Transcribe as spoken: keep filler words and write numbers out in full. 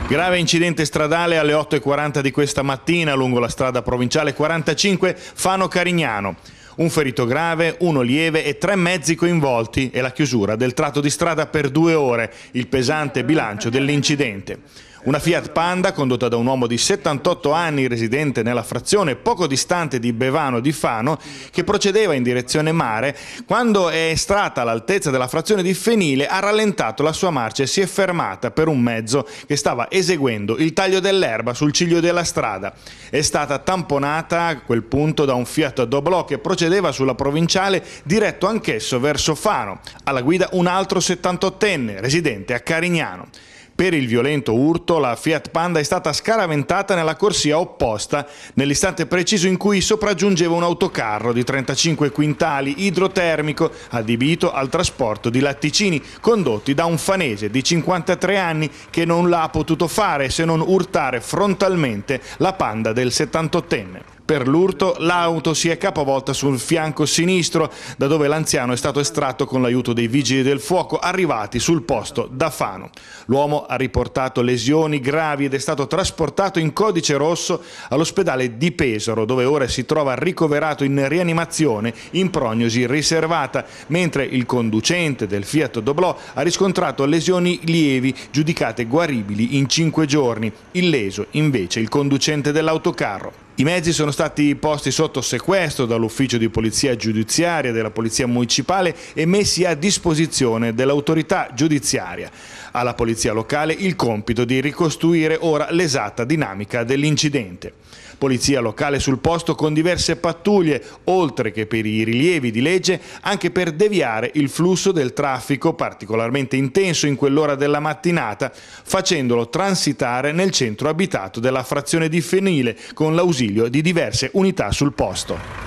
Grave incidente stradale alle otto e quaranta di questa mattina lungo la strada provinciale quarantacinque Fano-Carignano. Un ferito grave, uno lieve e tre mezzi coinvolti e la chiusura del tratto di strada per due ore, il pesante bilancio dell'incidente. Una Fiat Panda condotta da un uomo di settantotto anni residente nella frazione poco distante di Bevano di Fano che procedeva in direzione mare, quando è estratta all'altezza della frazione di Fenile ha rallentato la sua marcia e si è fermata per un mezzo che stava eseguendo il taglio dell'erba sul ciglio della strada. È stata tamponata a quel punto da un Fiat Doblò che procedeva sulla provinciale diretto anch'esso verso Fano. Alla guida un altro settantottenne residente a Carignano. Per il violento urto la Fiat Panda è stata scaraventata nella corsia opposta nell'istante preciso in cui sopraggiungeva un autocarro di trentacinque quintali idrotermico adibito al trasporto di latticini condotti da un fanese di cinquantatré anni che non l'ha potuto fare se non urtare frontalmente la Panda del settantottenne. Per l'urto l'auto si è capovolta sul fianco sinistro, da dove l'anziano è stato estratto con l'aiuto dei vigili del fuoco arrivati sul posto da Fano. L'uomo ha riportato lesioni gravi ed è stato trasportato in codice rosso all'ospedale di Pesaro, dove ora si trova ricoverato in rianimazione in prognosi riservata, mentre il conducente del Fiat Doblò ha riscontrato lesioni lievi giudicate guaribili in cinque giorni. Illeso invece il conducente dell'autocarro. I mezzi sono stati posti sotto sequestro dall'ufficio di polizia giudiziaria della polizia municipale e messi a disposizione dell'autorità giudiziaria. Alla polizia locale il compito di ricostruire ora l'esatta dinamica dell'incidente. Polizia locale sul posto con diverse pattuglie, oltre che per i rilievi di legge, anche per deviare il flusso del traffico particolarmente intenso in quell'ora della mattinata, facendolo transitare nel centro abitato della frazione di Fenile con l'ausilio di diverse unità sul posto.